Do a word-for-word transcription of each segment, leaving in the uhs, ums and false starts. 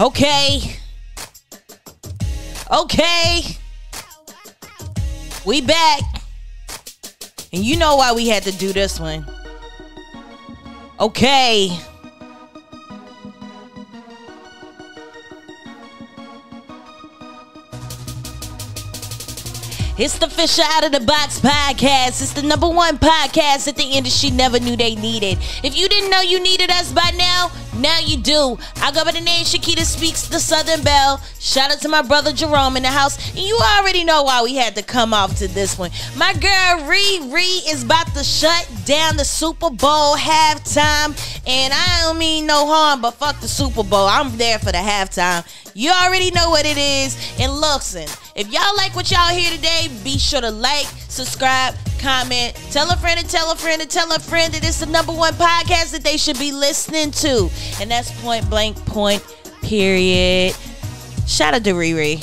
Okay. Okay. We back. And you know why we had to do this one. Okay. It's the Fisher Out of the Box podcast. It's the number one podcast that the industry never knew they needed. If you didn't know you needed us by now, now you do. I go by the name Shakita Speaks the Southern Belle. Shout out to my brother Jerome in the house. And you already know why we had to come off to this one. My girl Riri is about to shut down the Super Bowl halftime. And I don't mean no harm, but fuck the Super Bowl. I'm there for the halftime. You already know what it is. And listen, if y'all like what y'all hear today, be sure to like, subscribe, comment, tell a friend and tell a friend and tell a friend that it's the number one podcast that they should be listening to. And that's point blank point, period. Shout out to Riri.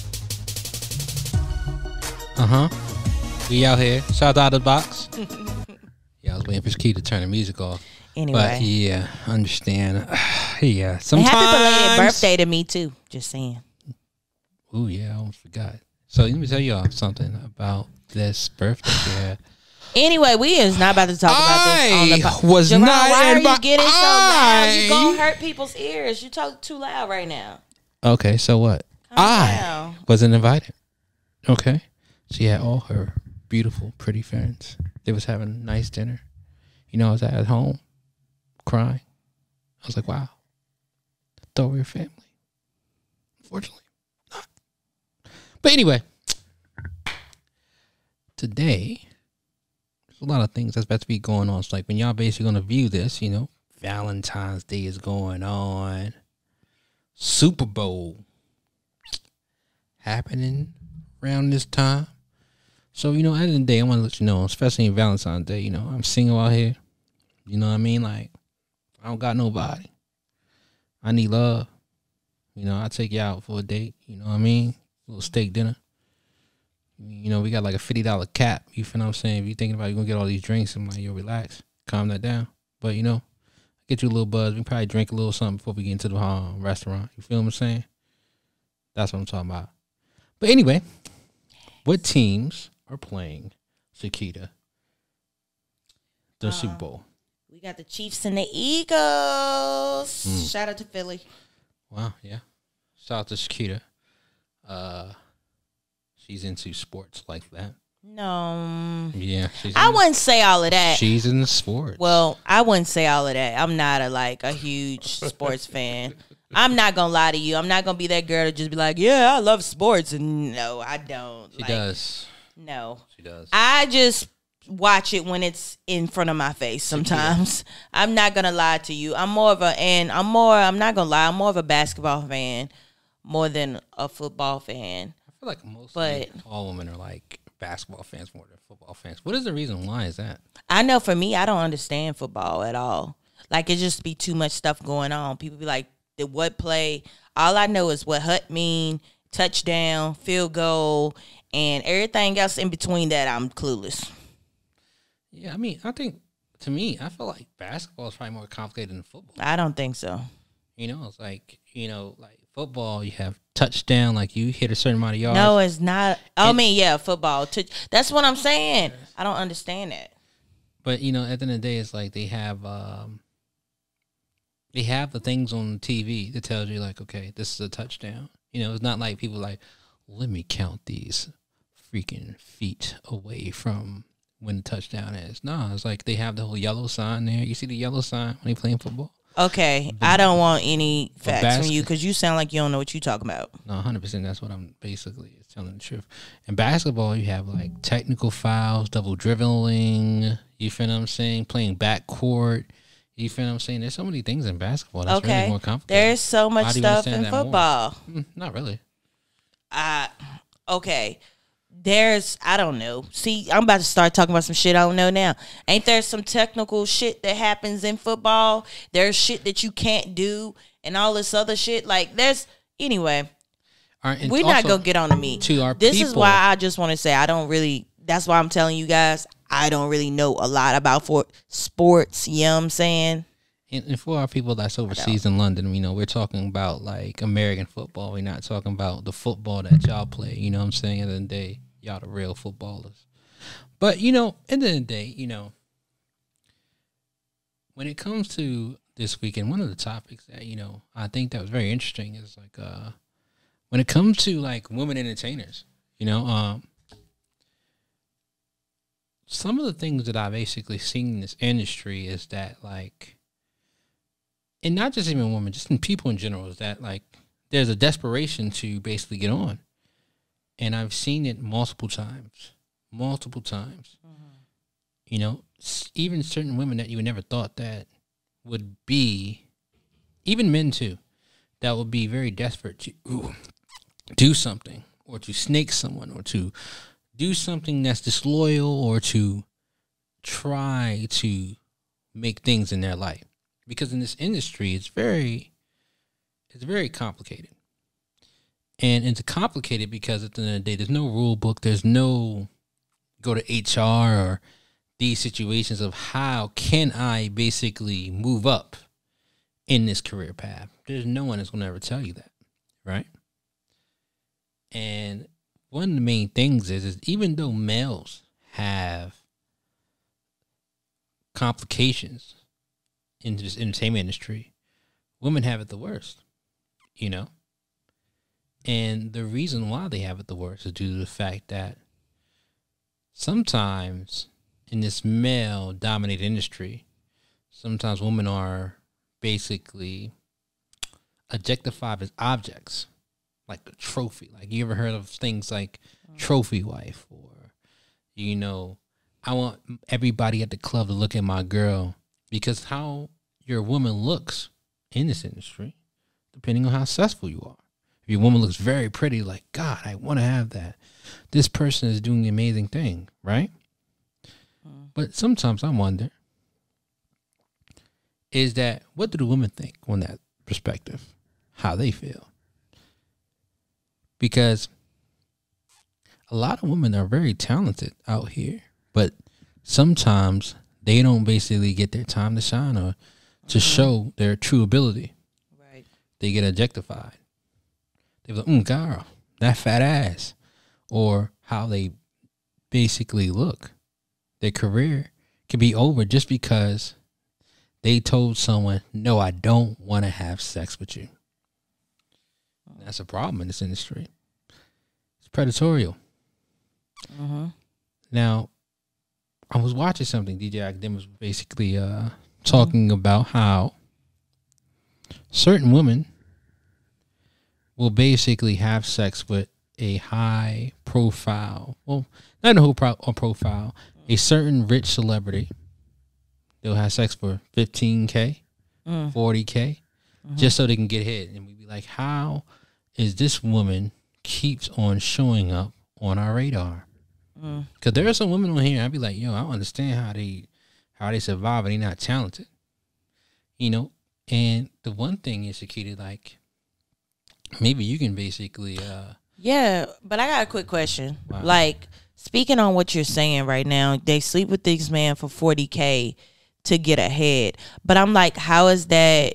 Uh-huh. We out here. Shout out to the box. Yeah, I was waiting for Ski to turn the music off. Anyway. But yeah, understand. Yeah, sometimes. And happy belated birthday to me too. Just saying. Oh yeah, I almost forgot. So let me tell y'all something about this birthday we had. Anyway, we is not about to talk about this on the I was Jerome, not why are in my- you getting so I- loud? You gonna hurt people's ears. You talk too loud right now. Okay, so what? Calm I down. wasn't invited. Okay, she had all her beautiful, pretty friends. They was having a nice dinner. You know, I was at home crying. I was like, wow, thought we were family. Unfortunately, not. But anyway, today, there's a lot of things that's about to be going on. It's like when y'all basically going to view this, you know, Valentine's Day is going on. Super Bowl happening around this time. So, you know, at the end of the day, I want to let you know, especially in Valentine's Day, you know, I'm single out here. You know what I mean? Like, I don't got nobody. I need love. You know, I'll take you out for a date. You know what I mean? A little steak dinner. You know, we got like a fifty dollar cap. You feel what I'm saying? If you're thinking about you're going to get all these drinks, I'm like, yo, relax. Calm that down. But, you know, get you a little buzz. We can probably drink a little something before we get into the um, restaurant. You feel what I'm saying? That's what I'm talking about. But anyway, what teams are playing Shakita the Uh, Super Bowl? We got the Chiefs and the Eagles. Mm. Shout out to Philly. Wow, yeah. Shout out to Shakita. Uh, she's into sports like that. No. Yeah, she's I in, wouldn't say all of that. she's in the sports. Well, I wouldn't say all of that. I'm not a like a huge sports fan. I'm not gonna lie to you. I'm not gonna be that girl to just be like, yeah, I love sports, and no, I don't. she like, does. No, She does. I just watch it when it's in front of my face. Sometimes I'm not gonna lie to you. I'm more of a and I'm more. I'm not gonna lie. I'm more of a basketball fan more than a football fan. I feel like most But- all women are like basketball fans more than football fans. What is the reason why is that? I know for me, I don't understand football at all. Like it just be too much stuff going on. People be like, the what play? All I know is what hut mean, touchdown, field goal, and everything else in between that. I'm clueless. Yeah, I mean, I think to me, I feel like basketball is probably more complicated than football. I don't think so. You know, it's like, you know, like football, you have touchdown, like you hit a certain amount of yards. No, it's not. I It- mean, yeah, football. Touch- That's what I'm saying. I don't understand that. But, you know, at the end of the day, it's like they have um, they have the things on T V that tells you, like, okay, this is a touchdown. You know, it's not like people like, let me count these freaking feet away from when the touchdown is. No, it's like they have the whole yellow sign there. You see the yellow sign when they playing football? Okay, I don't want any facts from basket- you because you sound like you don't know what you're talking about. No, one hundred percent. That's what I'm basically telling the truth. In basketball, you have like technical fouls, double dribbling. You feel what I'm saying? Playing backcourt. You feel what I'm saying? There's so many things in basketball that's Okay, really more complicated. there's so much How do you stuff understand in that more? football. Mm, not really. I okay. There's I don't know. See, I'm about to start talking about some shit I don't know now. Ain't there some technical shit that happens in football? There's shit that you can't do and all this other shit. Like there's anyway. All right, and We're not also, gonna get on to me. to our This is people- why I just want to say I don't really. That's why I'm telling you guys I don't really know a lot about for sports. You know what I'm saying? And, and for our people that's overseas in London, you know, we're talking about like American football. We're not talking about the football that y'all play. You know what I'm saying? At the end of the day, y'all the real footballers. But, you know, at the end of the day, you know, when it comes to this weekend, one of the topics that, you know, I think that was very interesting is like uh, when it comes to like women entertainers, you know, um, some of the things that I've basically seen in this industry is that like, and not just even women, just in people in general, is that like there's a desperation to basically get on. And I've seen it multiple times, multiple times. Mm-hmm. You know, even certain women that you would never thought that would be, even men too, that would be very desperate to ooh, do something or to snake someone or to do something that's disloyal or to try to make things in their life. Because in this industry, it's very, it's very complicated. And it's complicated because at the end of the day, there's no rule book. There's no go to H R or these situations of how can I basically move up in this career path. There's no one that's going to ever tell you that, right? And one of the main things is, is even though males have complications in this entertainment industry, women have it the worst, you know? And the reason why they have it the worst is due to the fact that sometimes in this male-dominated industry, sometimes women are basically objectified as objects, like a trophy. Like, you ever heard of things like trophy wife or, you know, I want everybody at the club to look at my girl, because how your woman looks in this industry, depending on how successful you are. If your woman looks very pretty, like, God, I want to have that. This person is doing an amazing thing, right? Mm. But sometimes I wonder, is that, what do the women think on that perspective? How they feel? Because a lot of women are very talented out here, but sometimes they don't basically get their time to shine or to mm-hmm. show their true ability. Right. They get objectified. They're like, mm, girl, that fat ass. Or how they basically look. Their career can be over just because they told someone, no, I don't want to have sex with you. And that's a problem in this industry. It's predatorial. Mm-hmm. Now, I was watching something. D J Akademiks was basically uh, talking mm-hmm. about how certain women will basically have sex with a high profile, well, not a whole pro- profile, a certain rich celebrity. They'll have sex for fifteen K, mm. forty K, mm-hmm. just so they can get hit. And we'd be like, how is this woman keeps on showing up on our radar? Because mm. there are some women on here, I'd be like, yo, I don't understand how they how they survive and they're not talented. You know? And the one thing is, Shakita, like, maybe you can basically... uh Yeah, but I got a quick question. Wow. Like, speaking on what you're saying right now, they sleep with these men for forty K to get ahead. But I'm like, how is that,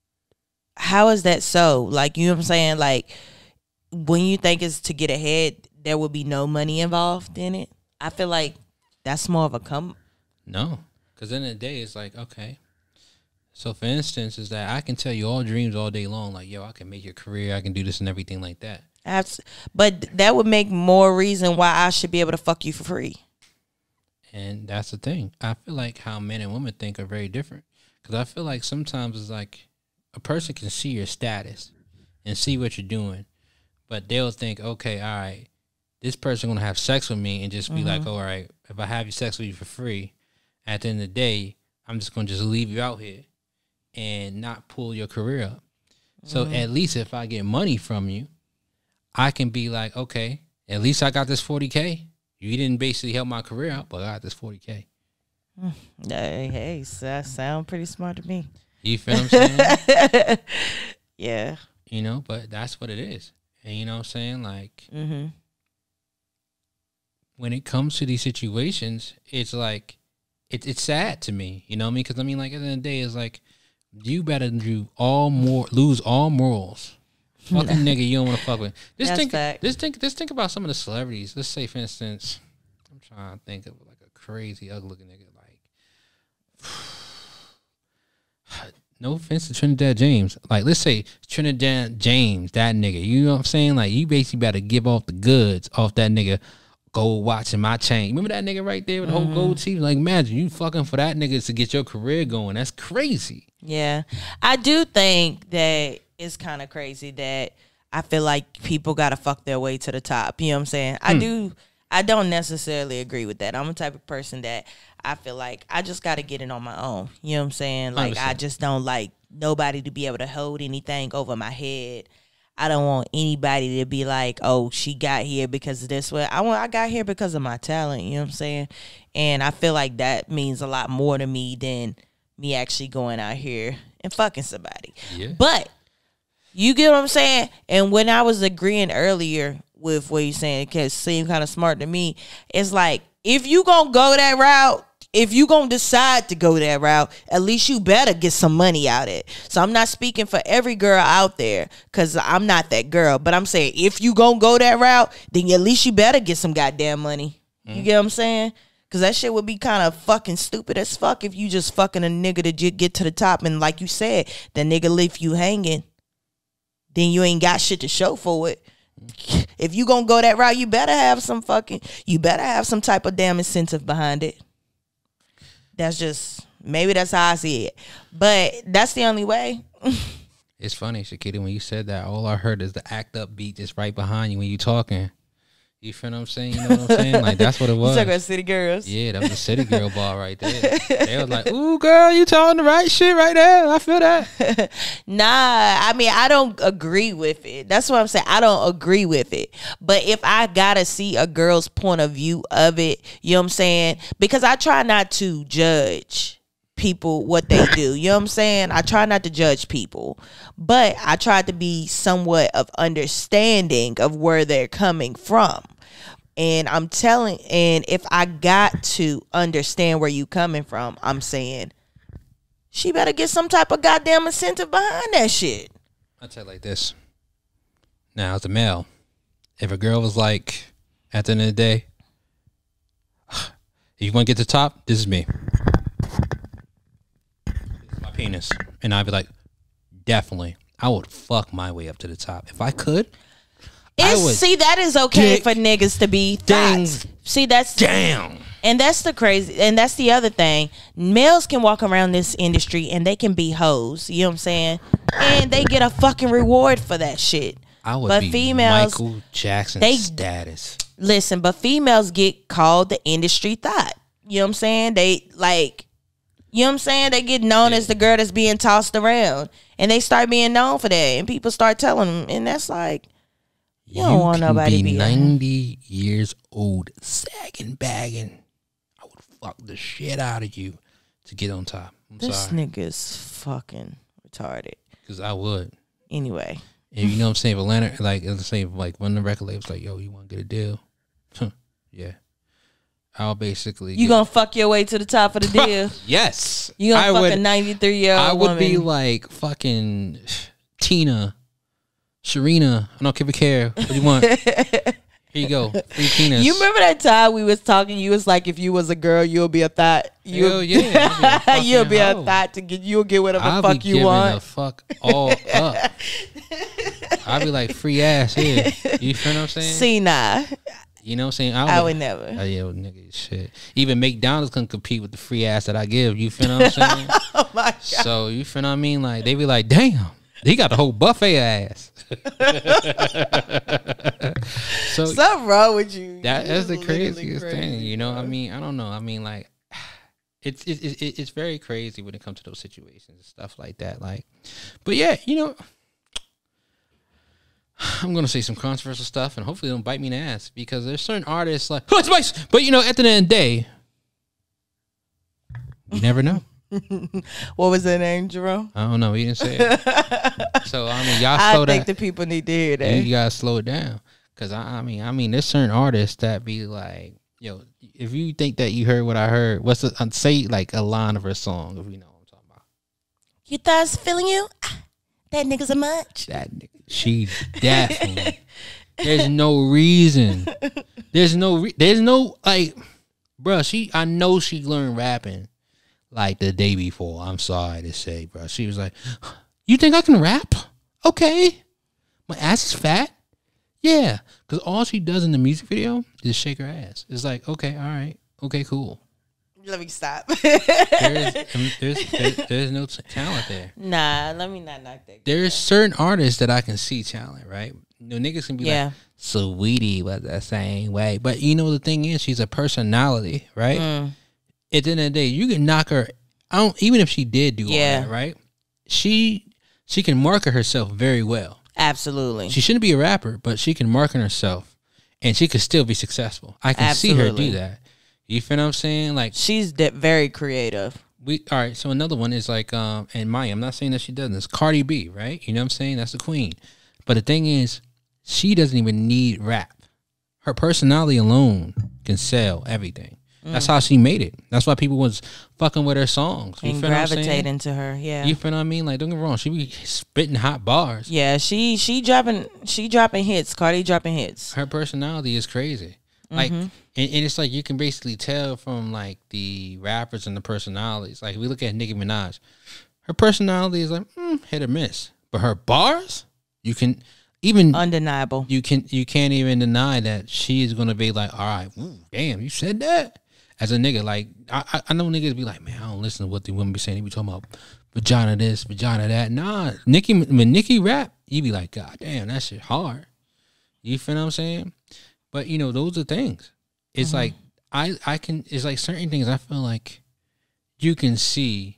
how is that so? Like, you know what I'm saying? Like, when you think it's to get ahead, there will be no money involved in it. I feel like that's more of a come. No, because in the day, it's like, okay. So, for instance, is that I can tell you all dreams all day long. Like, yo, I can make your career. I can do this and everything like that. Absolutely. But that would make more reason why I should be able to fuck you for free. And that's the thing. I feel like how men and women think are very different. Because I feel like sometimes it's like a person can see your status and see what you're doing. But they'll think, okay, all right, this person going to have sex with me and just be mm-hmm. like, oh, all right, if I have you sex with you for free, at the end of the day, I'm just going to just leave you out here and not pull your career up. Mm-hmm. So at least if I get money from you, I can be like, okay, at least I got this forty K. You didn't basically help my career out, but I got this forty K. Hey, hey, that sounds pretty smart to me. You feel what I'm saying? Yeah. You know, but that's what it is. And you know what I'm saying? Like, mm-hmm. when it comes to these situations, it's like, it, it's sad to me. You know what I mean? Because, I mean, like, at the end of the day, it's like, you better do all more lose all morals. Fucking nigga, you don't want to fuck with. Just That's think, fact. just think, just think about some of the celebrities. Let's say, for instance, I'm trying to think of like a crazy, ugly looking nigga. Like, no offense to Trinidad James. Like, let's say Trinidad James, that nigga. You know what I'm saying? Like, you basically better give off the goods off that nigga. Gold watch in my chain. Remember that nigga right there with the Mm-hmm. whole gold teeth? Like, imagine you fucking for that nigga to get your career going. That's crazy. Yeah. I do think that it's kind of crazy that I feel like people got to fuck their way to the top. You know what I'm saying? I Hmm. do. I don't necessarily agree with that. I'm the type of person that I feel like I just got to get it on my own. You know what I'm saying? Like, I Understand. just don't like nobody to be able to hold anything over my head. I don't want anybody to be like, oh, she got here because of this way. I want I got here because of my talent, you know what I'm saying? And I feel like that means a lot more to me than me actually going out here and fucking somebody. Yeah. But you get what I'm saying? And when I was agreeing earlier with what you're saying, it can seem kind of smart to me, it's like, if you gonna go that route, if you gonna decide to go that route, at least you better get some money out of it. So I'm not speaking for every girl out there, because I'm not that girl. But I'm saying, if you gonna go that route, then at least you better get some goddamn money. You get what I'm saying? Because that shit would be kind of fucking stupid as fuck if you just fucking a nigga to j- get to the top. And like you said, the nigga leave you hanging, then you ain't got shit to show for it. If you gonna go that route, you better have some fucking, you better have some type of damn incentive behind it. That's just, maybe that's how I see it. But that's the only way. It's funny, Shakita, when you said that, all I heard is the act up beat just right behind you when you talking. You feel what I'm saying? You know what I'm saying? Like, that's what it was. You talking about City Girls? Yeah, that was a City Girl ball right there. They was like, ooh, girl, you telling the right shit right there. I feel that. Nah, I mean, I don't agree with it. That's what I'm saying. I don't agree with it. But if I gotta see a girl's point of view of it, you know what I'm saying? Because I try not to judge people what they do. You know what I'm saying? I try not to judge people, but I try to be somewhat of understanding of where they're coming from. And I'm telling, and if I got to understand where you coming from, I'm saying she better get some type of goddamn incentive behind that shit. I'll tell you like this. Now, as a male, if a girl was like, at the end of the day, if you want to get to the top, this is me. This is my penis. And I'd be like, definitely, I would fuck my way up to the top. If I could, I It's, would see, that is okay dick for niggas to be dang thoughts. See, that's down. and that's the crazy, and that's the other thing. Males can walk around this industry and they can be hoes. You know what I'm saying? And they get a fucking reward for that shit. I would But be females, Michael Jackson they- status. Listen, but females get called the industry thought. You know what I'm saying? They like, you know what I'm saying? They get known as the girl that's being tossed around, and they start being known for that, and people start telling them, and that's like, you don't want can nobody be be ninety years old, sagging, bagging. I would fuck the shit out of you to get on top. I'm This sorry, nigga's fucking retarded. because I would. Anyway, And you know what I'm saying? If Atlanta, like, let's say, like, when the record label's like, yo, you want to get a deal? Huh, yeah. I'll basically. you get- gonna fuck your way to the top of the deal? Yes. You gonna I fuck would, a ninety-three year old I would woman? be like fucking Tina, Serena. I don't give a care. What do you want? Here you go. Free penis. You remember that time we was talking? You was like, if you was a girl, you'll be a thought. You'll, Hell yeah. I'll be a you'll be a fucking hoe. thought to get. You'll get whatever I'll fuck be you giving want. the fuck all up. I'll be like, free ass here. You feel what I'm saying? See, nah, You know what I'm saying? I would never. Oh, yeah, well, nigga, shit. Even McDonald's couldn't compete with the free ass that I give. You feel what I'm saying? Oh my god. So, you feel what I mean? Like, they be like, damn, he got the whole buffet ass. so, Something wrong with you. that, You that's the literally craziest crazy, thing. You know, bro. I mean, I don't know. I mean, like, it's it's it's it's very crazy when it comes to those situations and stuff like that. Like, but yeah, you know, I'm gonna say some controversial stuff, and hopefully, they don't bite me in the ass because there's certain artists like, oh, it's Spice. But you know, at the end of the day, you never know. What was that name, Jerome? I don't know. He didn't say it. So I mean, y'all I slow think that. the people need to hear that. You gotta slow it down, cause I, I mean, I mean, there's certain artists that be like, yo, if you think that you heard what I heard, what's the, uh, say like a line of her song if you know what I'm talking about. You thought I was feeling you? Ah, that nigga's a munch. That nigga, she definitely. There's no reason. There's no. Re- there's no like, bruh, She. I know she learned rapping like the day before. I'm sorry to say, bro. She was like, "You think I can rap? Okay, my ass is fat. Yeah, because all she does in the music video is shake her ass. It's like, okay, all right, okay, cool." Let me stop. there's, there's, there's, there's no t- talent there. Nah, let me not knock that. There's certain artists that I can see talent, right? You know, niggas can be Yeah. like, Saweetie was the same way. But you know, the thing is, she's a personality, right? Mm. At the end of the day, you can knock her. I don't, even if she did do Yeah. all that, right? She she can market herself very well. Absolutely. She shouldn't be a rapper, but she can market herself, and she could still be successful. I can Absolutely. see her do that. You feel what I'm saying? Like, she's de- very creative. we all right. So another one is like, um, and Maya. I'm not saying that she doesn't. It's Cardi B, right? You know what I'm saying? That's the queen. But the thing is, she doesn't even need rap. Her personality alone can sell everything. Mm. That's how she made it. That's why people was fucking with her songs. You And feel what I'm saying? gravitating to her, yeah. You feel what I mean? Like, don't get me wrong. She be spitting hot bars. Yeah, she she dropping she dropping hits. Cardi dropping hits. Her personality is crazy. Like, mm-hmm. and, and it's like you can basically tell from like the rappers and the personalities. Like, we look at Nicki Minaj, her personality is like mm, hit or miss, but her bars, you can even undeniable. You can you can't even deny that she is gonna be like, all right, ooh, damn, you said that. As a nigga, like I I know niggas be like, man, I don't listen to what the women be saying. They be talking about vagina this, vagina that. Nah, Nicki when Nicki rap, you be like, God damn, that shit hard. You feel what I'm saying? But you know, those are things. It's mm-hmm. like I, I can. It's like certain things. I feel like you can see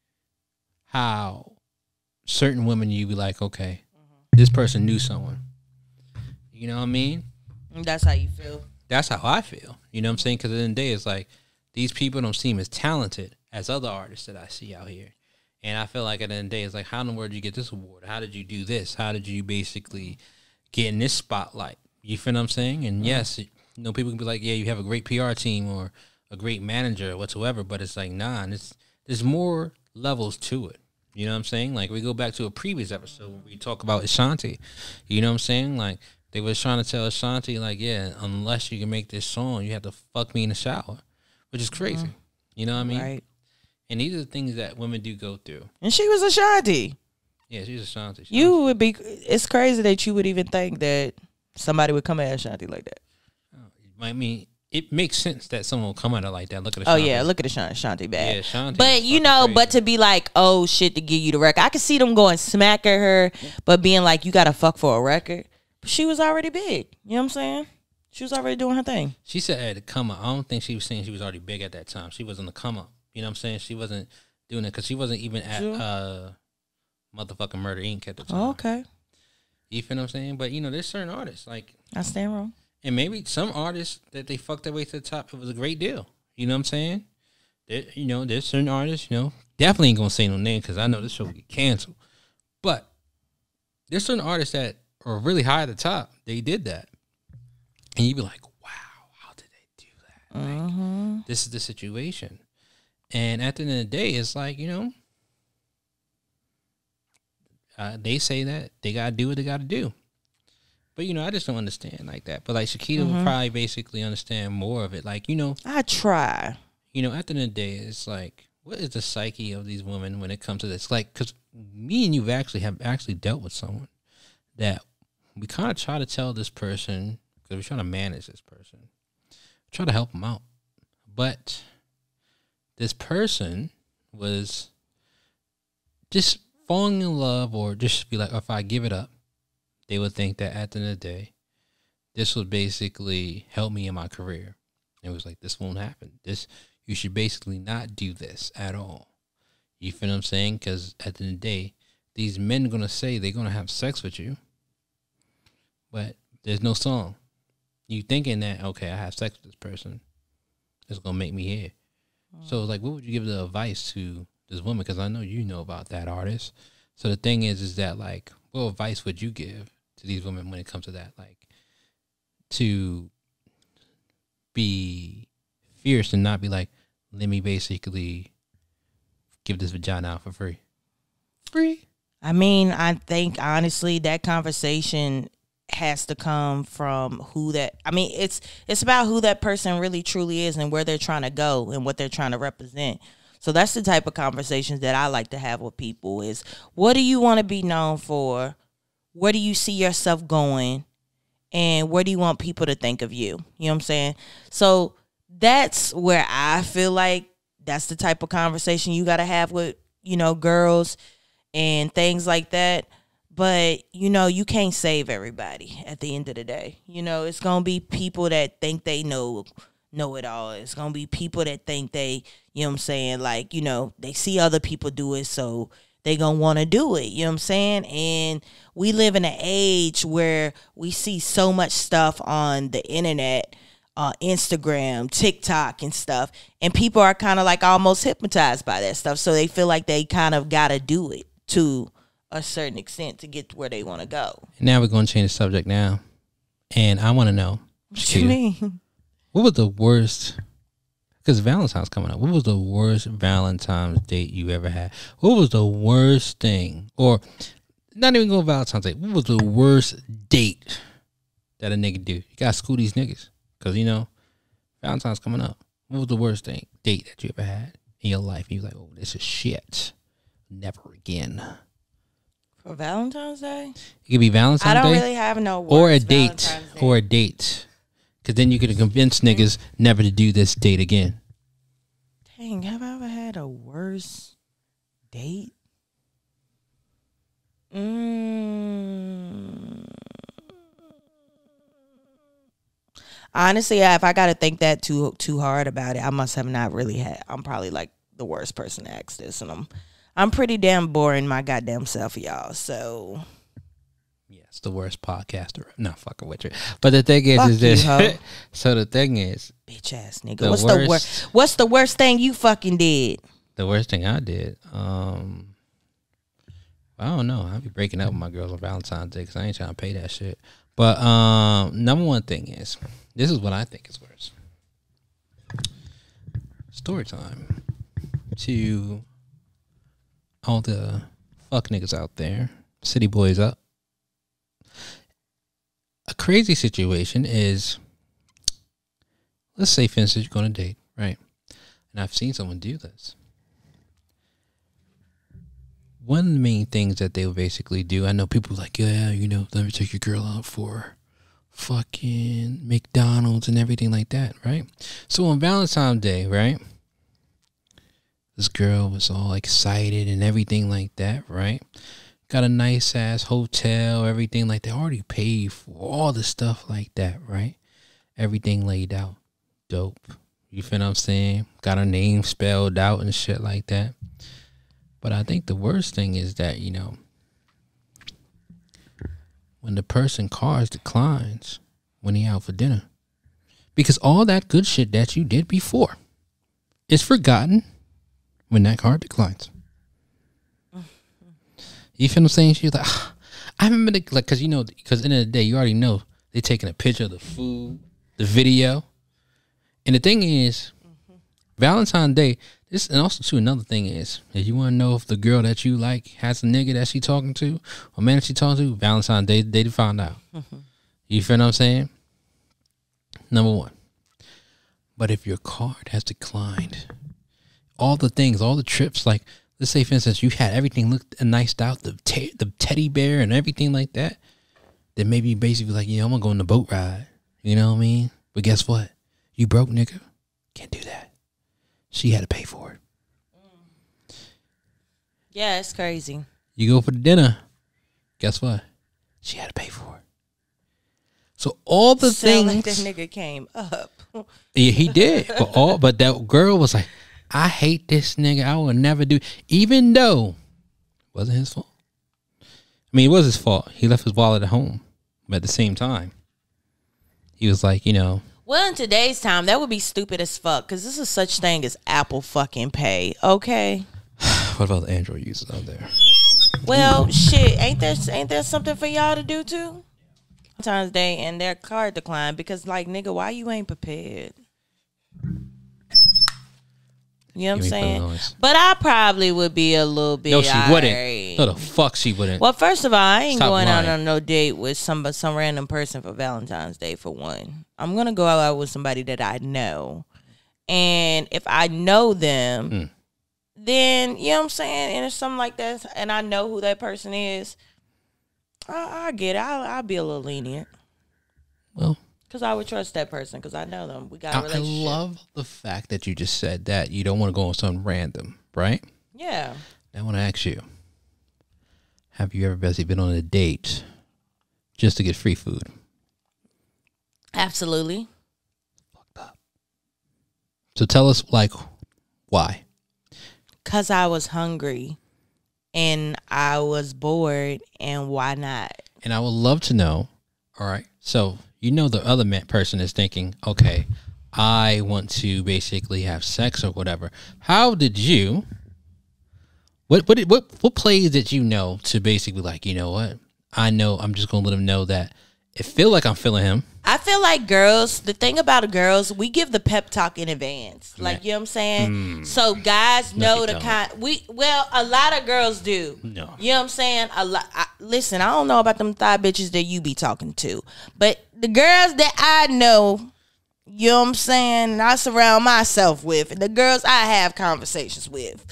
how certain women you be like, okay, mm-hmm. this person knew someone. You know what I mean? That's how you feel. That's how I feel. You know what I'm saying? Because at the end of the day, it's like these people don't seem as talented as other artists that I see out here. And I feel like at the end of the day, it's like, how in the world did you get this award? How did you do this? How did you basically get in this spotlight? You feel what I'm saying? And yes, you know, people can be like, yeah, you have a great P R team or a great manager or whatsoever, but it's like, nah, and it's, there's more levels to it. You know what I'm saying? Like, we go back to a previous episode where we talk about Ashanti. You know what I'm saying? Like, they was trying to tell Ashanti, like, yeah, unless you can make this song, you have to fuck me in the shower, which is crazy. Mm-hmm. You know what I mean? Right. And these are the things that women do go through. And she was Ashanti. Yeah, she's Ashanti. Ashanti. You would be, it's crazy that you would even think that somebody would come at Ashanti like that. I mean, it makes sense that someone will come at her like that. Look at Ashanti. Oh, yeah, look at Ashanti, Ashanti bad. Yeah, Ashanti. But, you know, crazy. But to be like, oh, shit, to give you the record. I could see them going smack at her, but being like, you got to fuck for a record. But she was already big. You know what I'm saying? She was already doing her thing. She said at the come up. I don't think she was saying she was already big at that time. She was on the come up. You know what I'm saying? She wasn't doing it because she wasn't even at sure. uh, motherfucking Murder Incorporated at the time. Oh, okay. You feel what I'm saying? But, you know, there's certain artists. Like, I stand wrong. And maybe some artists that they fucked their way to the top, it was a great deal. You know what I'm saying? There, you know, there's certain artists, you know, definitely ain't going to say no name because I know this show will get canceled. But there's certain artists that are really high at the top. They did that. And you'd be like, wow, how did they do that? Mm-hmm. Like, this is the situation. And at the end of the day, it's like, you know, uh, they say that they got to do what they got to do. But, you know, I just don't understand like that. But, like, Shakita mm-hmm. would probably basically understand more of it. Like, you know. I try. You know, at the end of the day, it's like, what is the psyche of these women when it comes to this? Like, because me and you actually have actually dealt with someone that we kind of try to tell this person, because we're trying to manage this person, try to help them out. But this person was just falling in love or just be like, oh, if I give it up, they would think that at the end of the day, this would basically help me in my career. It was like, this won't happen. This, you should basically not do this at all. You feel what I'm saying? Because at the end of the day, these men are going to say they're going to have sex with you, but there's no song. You thinking that, okay, I have sex with this person, it's going to make me here. Mm. So, like, what would you give the advice to this woman? Because I know you know about that artist. So the thing is, is that, like, what advice would you give to these women when it comes to that? Like, to be fierce and not be like, let me basically give this vagina out for free. spree? I mean, I think honestly that conversation has to come from who that I mean, it's it's about who that person really truly is and where they're trying to go and what they're trying to represent. So that's the type of conversations that I like to have with people is what do you want to be known for? Where do you see yourself going? And where do you want people to think of you? You know what I'm saying? So that's where I feel like that's the type of conversation you got to have with, you know, girls and things like that. But, you know, you can't save everybody at the end of the day. You know, it's going to be people that think they know know it all. It's going to be people that think they, you know what I'm saying, like, you know, they see other people do it, so they going to want to do it. You know what I'm saying? And we live in an age where we see so much stuff on the internet, uh, Instagram, TikTok and stuff. And people are kind of like almost hypnotized by that stuff. So they feel like they kind of got to do it to a certain extent to get to where they want to go. Now we're going to change the subject now. And I want to know. What you mean? What was the worst, because Valentine's coming up, what was the worst Valentine's date you ever had? What was the worst thing, or not even going Valentine's date, what was the worst date that a nigga do? You got to school these niggas, because, you know, Valentine's coming up. What was the worst thing, date that you ever had in your life? And you was like, oh, this is shit. Never again. For Valentine's Day? It could be Valentine's Day. I don't Day, really have no words. Or a date. Or a date. Because then you could convince niggas never to do this date again. Dang, have I ever had a worse date? Mm. Honestly, if I got to think that too too hard about it, I must have not really had. I'm probably like the worst person to ask this, and I'm I'm pretty damn boring my goddamn self, y'all. So. Yes, the worst podcaster. No, fucking with you. But the thing is, Fuck is this. You, So the thing is, bitch ass nigga. The What's worst, the worst? What's the worst thing you fucking did? The worst thing I did. Um, I don't know. I'll be breaking up with my girls on Valentine's Day because I ain't trying to pay that shit. But um, number one thing is, this is what I think is worse. Story time to all the fuck niggas out there, city boys up. A crazy situation is, let's say, for instance, you're going to date, right? And I've seen someone do this. One of the main things that they will basically do, I know people like, yeah, you know, let me take your girl out for fucking McDonald's and everything like that, right? So on Valentine's Day, right? This girl was all excited and everything like that, right? Got a nice ass hotel, everything like that. Already paid for all the stuff like that, right? Everything laid out. Dope. You feel what I'm saying? Got her name spelled out and shit like that. But I think the worst thing is that, you know, when the person cars declines when he out for dinner. Because all that good shit that you did before is forgotten when that card declines. You feel what I'm saying? She's like, ah, I remember, the, like, because, you know, because at the end of the day, you already know they're taking a picture of the food, the video. And the thing is, mm-hmm. Valentine's Day, this, and also, too, another thing is, if you want to know if the girl that you like has a nigga that she talking to, or man that she talking to, Valentine's Day, they found out. Mm-hmm. You feel what I'm saying? Number one. But if your card has declined, all the things, all the trips, like, let's say, for instance, you had everything looked niced out, the te- the teddy bear and everything like that, then maybe you basically like, yeah, I'm going to go on the boat ride. You know what I mean? But guess what? You broke, nigga. Can't do that. She had to pay for it. Yeah, it's crazy. You go for the dinner. Guess what? She had to pay for it. So all the Sound things. Like that nigga came up. Yeah, he did. But all, but that girl was like, I hate this nigga. I will never do. Even though it wasn't his fault. I mean, it was his fault. He left his wallet at home. But at the same time, he was like, you know. Well, in today's time, that would be stupid as fuck. Because this is such thing as Apple fucking Pay. Okay. What about the Android users out there? Well, shit. Ain't there, ain't there something for y'all to do too? Valentine's Day and their card declined. Because, like, nigga, why you ain't prepared? You know what I'm saying? But I probably would be a little bit. No, she right. wouldn't. mean, No, the fuck she wouldn't. well, first of all, I ain't Stop going lying. out on no date with some some random person for Valentine's Day. For one, I'm gonna go out with somebody that I know, and if I know them, Mm. then you know what I'm saying, and if something like that, and I know who that person is, I, I get it. I'll, I'll be a little lenient. Well, because I would trust that person because I know them. We got a I, I relationship. love the fact that you just said that you don't want to go on something random, right? Yeah. I want to ask you, have you ever basically been on a date just to get free food? Absolutely. Fucked up. So tell us, like, why? Because I was hungry and I was bored, and why not? And I would love to know, all right, so you know the other man, person is thinking, okay, I want to basically have sex or whatever. How did you, what what what what plays did you know to basically like, you know what, I know I'm just going to let him know that it feel like I'm feeling him. I feel like girls, the thing about girls, we give the pep talk in advance. Like, you know what I'm saying? Mm. So guys know they the don't. kind, we, well, a lot of girls do. No. You know what I'm saying? A lot. I, listen, I don't know about them thigh bitches that you be talking to, but the girls that I know, you know what I'm saying, I surround myself with, and the girls I have conversations with,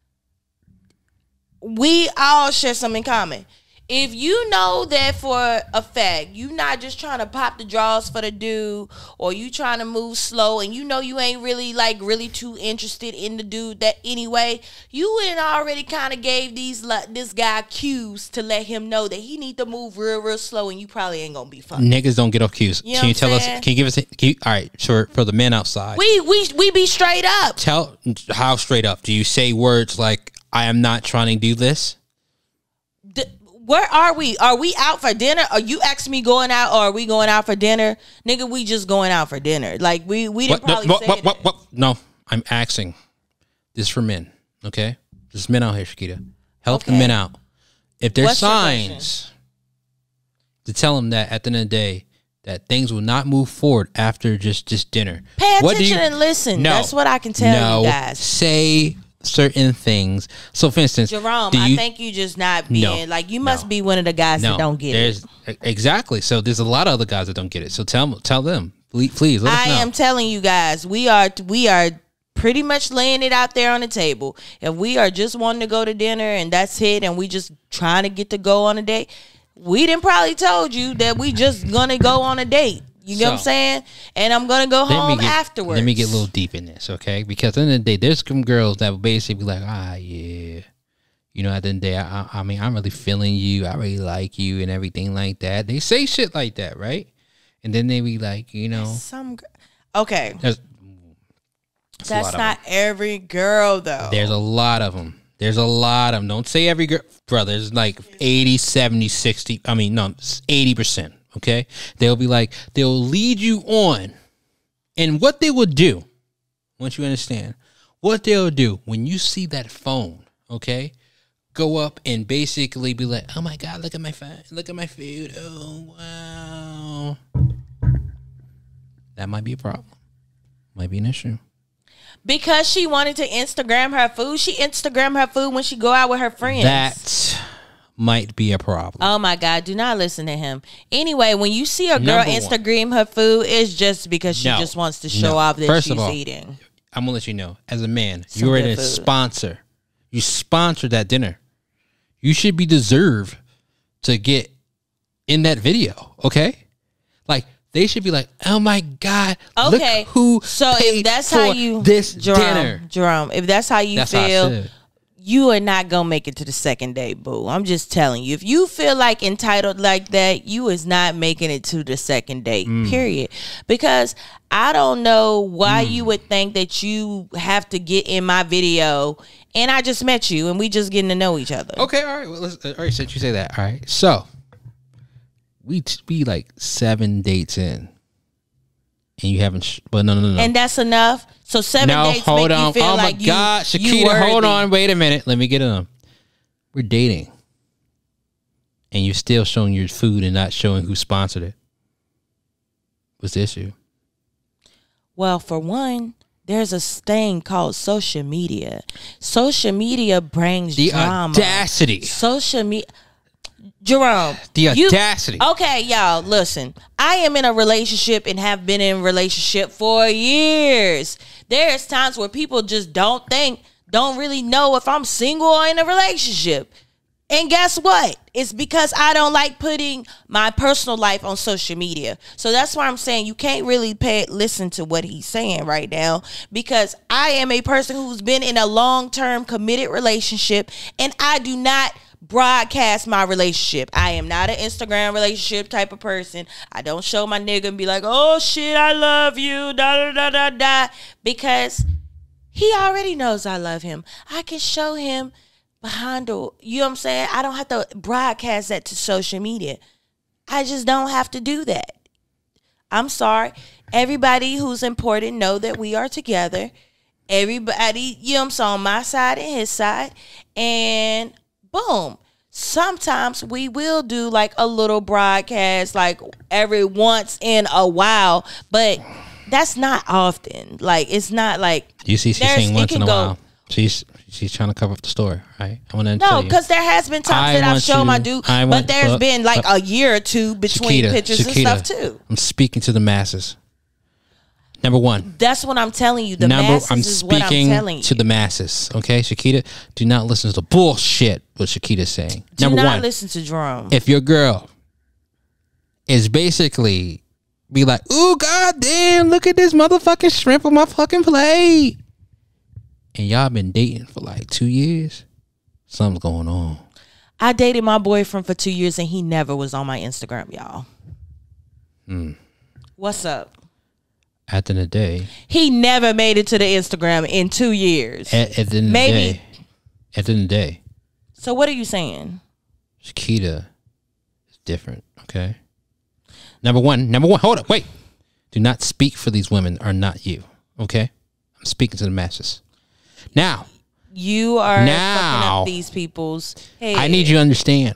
we all share something in common. If you know that for a fact, you not just trying to pop the draws for the dude, or you trying to move slow, and you know you ain't really like really too interested in the dude that anyway, you wouldn't already kind of gave these like this guy cues to let him know that he need to move real real slow, and you probably ain't gonna be fucking. Niggas don't get off cues. You know Can you what tell I'm us, saying? can you give us, can you, all right, for, for the men outside, We we we be straight up. tell how straight up. Do you say words like, I am not trying to do this? D- Where are we? Are we out for dinner? Are you asking me going out, or are we going out for dinner? Nigga, we just going out for dinner. Like, we, we didn't What, no, probably what, say what, that. what, what? No, I'm asking. This is for men, okay? There's men out here, Shakita. Help the Okay. men out. If there's What's your signs to tell them that at the end of the day, that things will not move forward after just, just dinner. Pay What do attention you- and listen. No. That's what I can tell no, you guys. say certain things. So, for instance, Jerome, do I you, think you just not being No. like, you must No. be one of the guys no, that don't get there's, it. Exactly. So there's a lot of other guys that don't get it. So tell tell them, please, please let us I know. am telling you guys, we are we are pretty much laying it out there on the table. If we are just wanting to go to dinner and that's it, and we just trying to get to go on a date, we didn't probably told you that we just gonna go on a date. You know what I'm So- saying? And I'm gonna go Let me home get- afterwards. Let me get a little deep in this, okay? Because at the end of the day, there's some girls that will basically be like, ah, yeah. You know, at the end of the day, I, I mean, I'm really feeling you. I really like you and everything like that. They say shit like that, right? And then they be like, you know. Some gr- okay. There's, there's a lot That's of not every girl though. them. There's a lot of them. There's a lot of them. Don't say every girl. Brother, there's like eighty, seventy, sixty. I mean, no, it's eighty percent, okay? They'll be like, they'll lead you on. And what they will do, once you understand, what they'll do when you see that phone, okay, go up and basically be like, oh my God, look at my phone, look at my food. Oh, wow. That might be a problem. Might be an issue. Because she wanted to Instagram her food. She Instagram her food when she go out with her friends. That might be a problem. Oh my God, do not listen to him. Anyway, when you see a girl Number one. Instagram her food, it's just because she No. just wants to show No. off that First of she's all, eating. I'm gonna let you know, as a man, Some you're good in a food. sponsor. You sponsor that dinner. You should be deserved to get in that video, okay? Like, they should be like, oh my God, Okay, look who so paid if that's for how you this Jerome, dinner. Jerome, if that's how you That's how I feel, said. you are not gonna make it to the second date, boo. I'm just telling you. If you feel like entitled like that, you is not making it to the second date. Mm. Period. Because I don't know why you would think that you have to get in my video, and I just met you and we just getting to know each other. Okay, all right. Well, let's, all right, since you say that, all right. So, we t- be like seven dates in, and you haven't. Sh- but no, no, no, no. And that's enough. So seven No, dates hold make on. you feel Oh my like you, God, you Shakita, hold worthy. on. Wait a minute. Let me get it on. We're dating, and you're still showing your food and not showing who sponsored it. What's the issue? Well, for one, there's a thing called social media. Social media brings The drama. audacity. Social media. Jerome. The you- audacity. Okay, y'all, listen. I am in a relationship and have been in a relationship for years. There's times where people just don't think, don't really know if I'm single or in a relationship. And guess what? It's because I don't like putting my personal life on social media. So that's why I'm saying you can't really pay listen to what he's saying right now, because I am a person who's been in a long-term committed relationship, and I do not broadcast my relationship. I am not an Instagram relationship type of person. I don't show my nigga and be like, oh shit, I love you, da da da da da, because he already knows I love him. I can show him behind the, you know what I'm saying? I don't have to broadcast that to social media. I just don't have to do that. I'm sorry. Everybody who's important know that we are together. Everybody, you know what I'm saying, on my side and his side. And boom. Sometimes we will do like a little broadcast like every once in a while, but that's not often. Like, it's not like, You see, she's there's- saying it once can in a go- while. She's she's trying to cover up the story, right? I want to No, tell you. because there has been times I that I've want shown you- my dude, I but want- there's but- been like but- a year or two between Shakita, pictures Shakita, and stuff too. I'm speaking to the masses. Number one. That's what I'm telling you. The Number, masses I'm is what I'm speaking telling you. to the masses. Okay, Shakita, do not listen to the bullshit what Shakita's saying. Do Number not one, listen to Jerome. if your girl is basically be like, ooh, goddamn, look at this motherfucking shrimp on my fucking plate, and y'all been dating for like two years, something's going on. I dated my boyfriend for two years and he never was on my Instagram, y'all. Hmm. What's up? At the end of the day, He never made it to the Instagram in two years. at, at the end of Maybe. the day, at the end of the day, So what are you saying? Shakita is different. Okay. Number one, number one. Hold up, wait. Do not speak for these women, are not you. Okay. I'm speaking to the masses. Now, You are Now, fucking up these people's head. I need you to understand.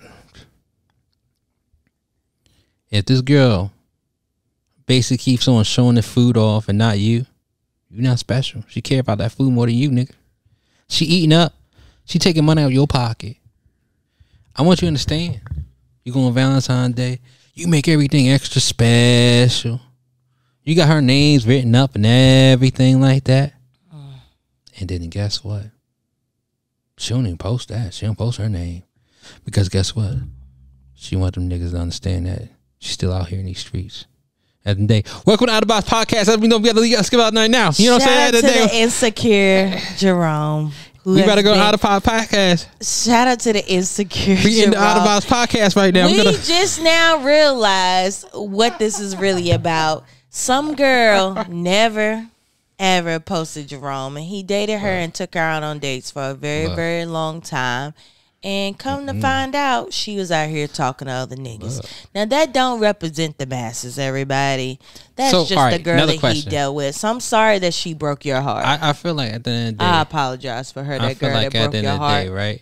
If this girl basically keeps on showing the food off and not you, you're not special. She care about that food more than you, nigga. She eating up. She taking money out of your pocket. I want you to understand. You go on Valentine's Day, you make everything extra special. You got her names written up and everything like that. And then guess what? She don't even post that. She don't post her name. Because guess what? She want them niggas to understand that she's still out here in these streets. At the day, welcome to Out of Box Podcast. As we know, we got to skip out right now. You know what I'm saying? Shout out At to the day, the insecure Jerome. who we has better go been- Out of Box Podcast. Shout out to the insecure We in the Out of Jerome. Box Podcast right now. We We're gonna, just now realized what this is really about. Some girl never ever posted Jerome, and he dated her and took her out on dates for a very, Look. very long time. And come to find out, she was out here talking to other niggas. Look. Now that don't represent the masses, everybody. That's So, just all right, the girl another that he question. dealt with. So I'm sorry that she broke your heart. I, I, I feel like at the end of the day, apologize for her. I That feel girl like that at broke the end your of the heart. day, right?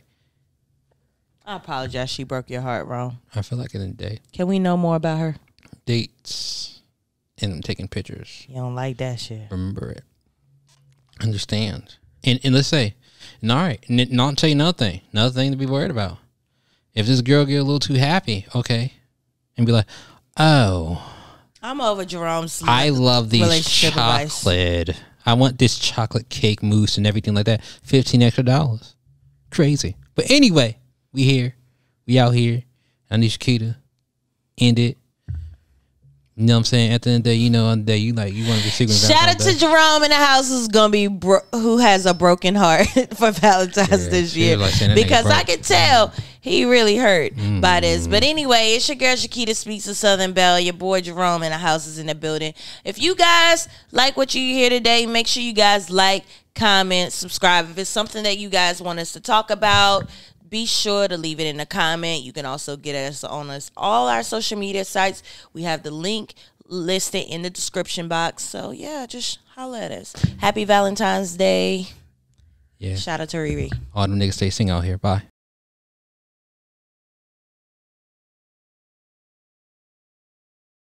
I apologize. She broke your heart, wrong. I feel like at the end of the day, Can we know more about her? dates and taking pictures. You don't like that shit. Remember it. Understand. And and let's say, and all right, and then- and I'll tell you another thing. Another thing to be worried about. If this girl get a little too happy, okay, and be like, oh, I'm over Jerome's. I love these relationship advice. chocolate. I want this chocolate cake mousse and everything like that. Fifteen extra dollars. Crazy. But anyway, we here. We out here. I need Shakita. End it. You know what I'm saying? At the end of the day, you know, on the day you like you want to be secret. Shout out to Jerome in the house who's gonna be bro- who has a broken heart for Valentine's Yeah, this she year was like saying that nigga because I broke. can tell he really hurt by this. Mm. But anyway, it's your girl Shakita Speaks of Southern Belle. Your boy Jerome in the house is in the building. If you guys like what you hear today, make sure you guys like, comment, subscribe. If it's something that you guys want us to talk about, be sure to leave it in a comment. You can also get us on us all our social media sites. We have the link listed in the description box. So yeah, just holla at us. Happy Valentine's Day. Yeah. Shout out to Riri. All them niggas stay sing out here. Bye.